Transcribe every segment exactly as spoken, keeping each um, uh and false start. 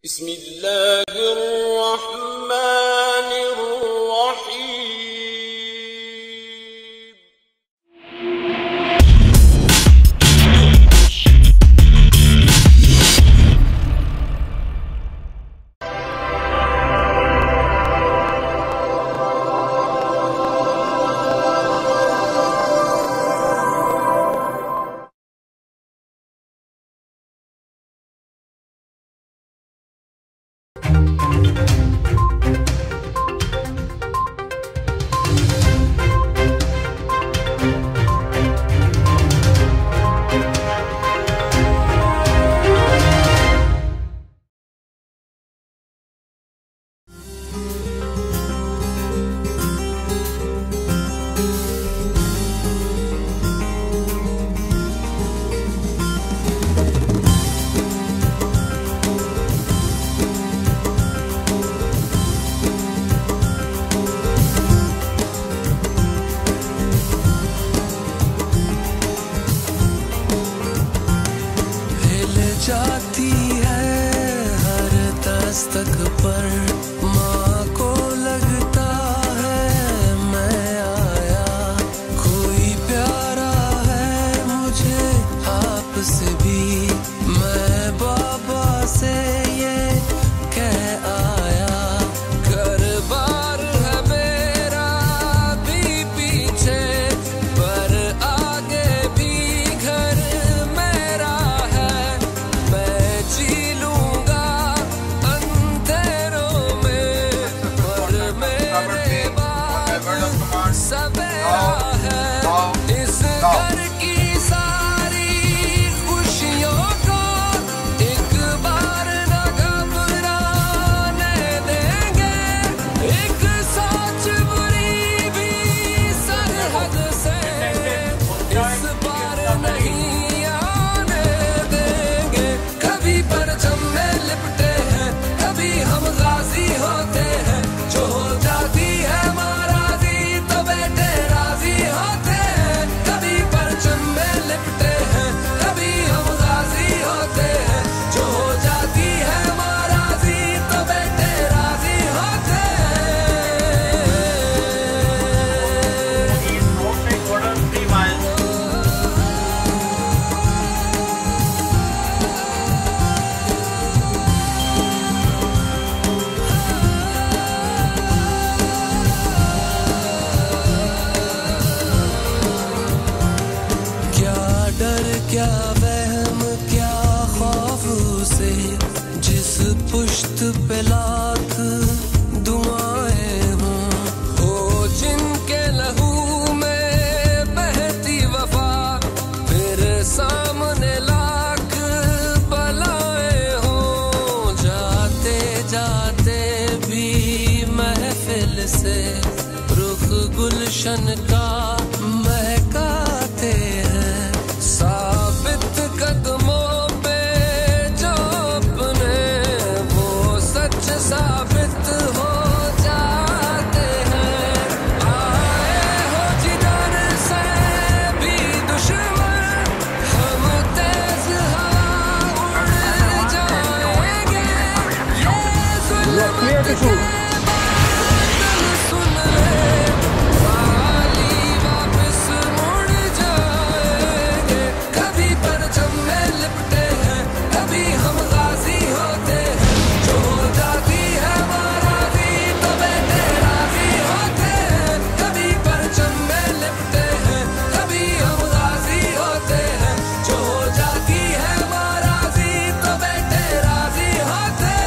बिस्मिल्लाहिर्रहमानिर्रहीम। जाती है हर दस्तक पर, माँ को लगता है मैं आया। कोई प्यारा है मुझे आपसे भी, मैं बाबा से ये कह आया। घर बार है मेरा भी पीछे, पर आगे भी घर मेरा है। मैं जी लूंगा अंधेरों में, पर मेरे बाद सवेरा है। इस घर की सारी खुशियों को एक बार न घबराने देंगे। एक सोच बुरी भी सरहद से इस बार नहीं आने देंगे। कभी परचम में लिपटे हैं, कभी हम गाजी होते हैं। जो हो जाती है महाराजी तो बेटे राजी होते हैं। कभी परचम में लिपटे हैं, कभी हम गाजी होते हैं। जो हो जाती है महाराजी तो बेटे राजी होते हैं। क्या डर क्या वहम क्या खौफ से, जिस पुश्त पे लाख दुआएं हों। हो जिनके लहू में बहती वफा, फिर सामने लाख बलाएं हों। जाते जाते भी महफिल से रुख गुलशन का महकाते हैं। साबित कदमों पे जो अपने वो सच साबित हो जाते हैं। आए हो जिधर से भी दुश्मन, हम तेज हवा उड़ जाएंगे। ये जुल्म के बादल सुन ले, वाली वापस मुड़ जाएंगे। कभी परचम में लिपटे हैं, कभी हम गाजी होते हैं। जो हो जाती है महाराजी तो बेटे राजी होते हैं। कभी परचम में लिपटे हैं, कभी हम गाजी होते हैं। जो हो जाती है महाराजी तो बेटे राजी होते हैं।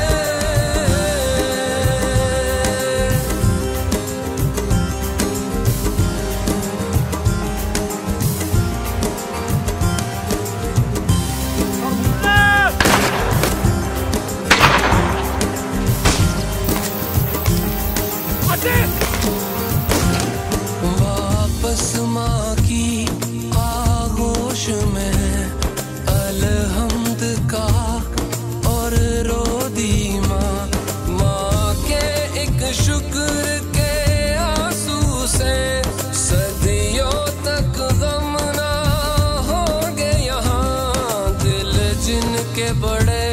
वापस माँ की आगोश में अलहम्द का और रो दी माँ। माँ के एक शुक्र के आंसू से सदियों तक गम ना होंगे यहाँ। दिल जिनके बड़े